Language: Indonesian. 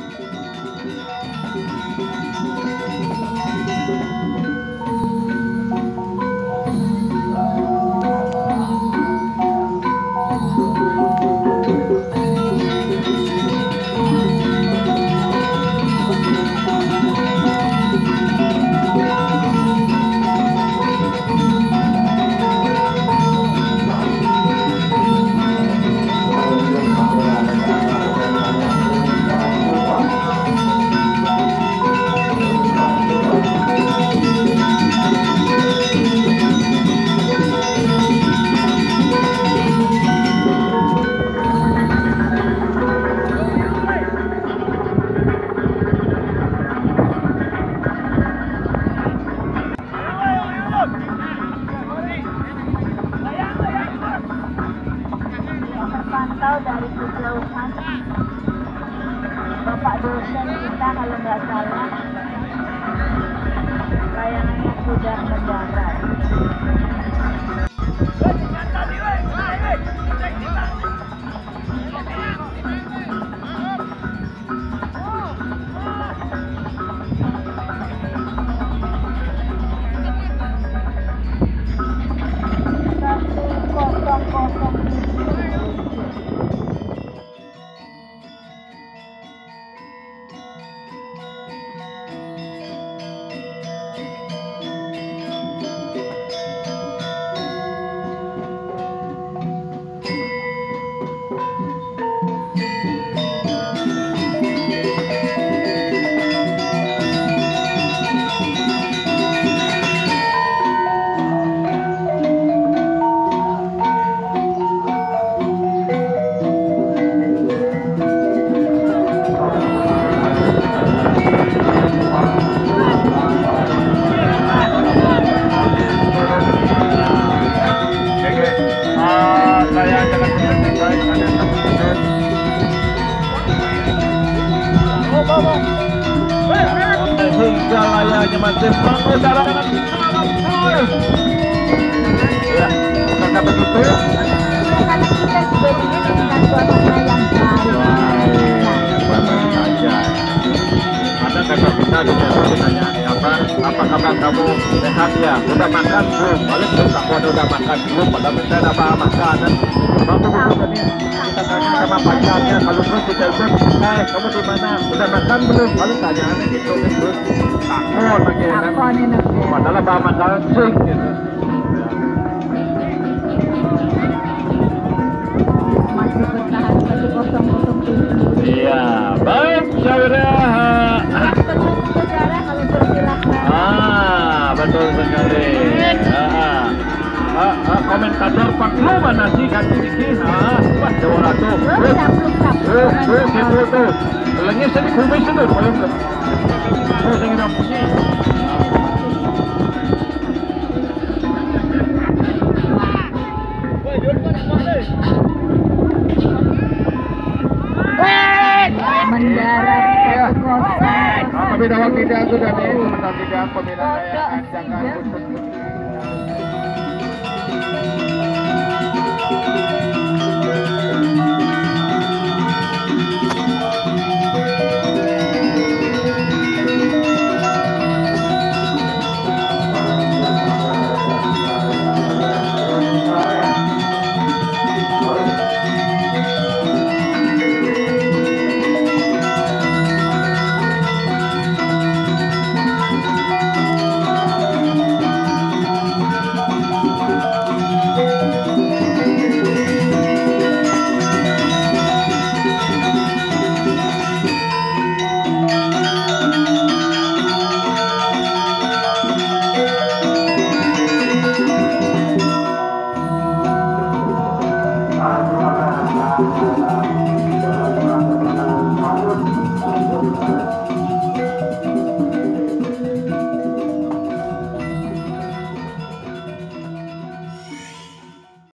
Dari kejauhan Bapak dosen kita kalau nggak salah layangannya sudah mendarat. Hingga layaknya masih mengudara dengan sangat ya, bukankah begitu? Karena kita juga begini dengan suasana yang baik saja. Ada kakak kita ditanya apa kabar kamu, sehat ya? Udah makan belum? Balik belum? Kamu udah makan belum? Padahal kita apa makan? Kita tanya sama pacarnya, kalau terus di telepon, kamu di mana? Udah makan belum? Lalu tanyaannya gitu terus takut lagi kan? Padahal apa makan sih gitu. masih bertahan 1-0. Iya, baik saudara. Saudara kalau bersilakan. Betul sekali. Komentator Pak Lu mana sih kan ini? Wah, jawara tuh. Gitu tuh. Lagi sedih kumis itu, boleh belum? Oh, saya nggak punya. Mendarat 1-0. Tapi dalam tidak sudah nih, sebentar tidak pemilihan layangan jangan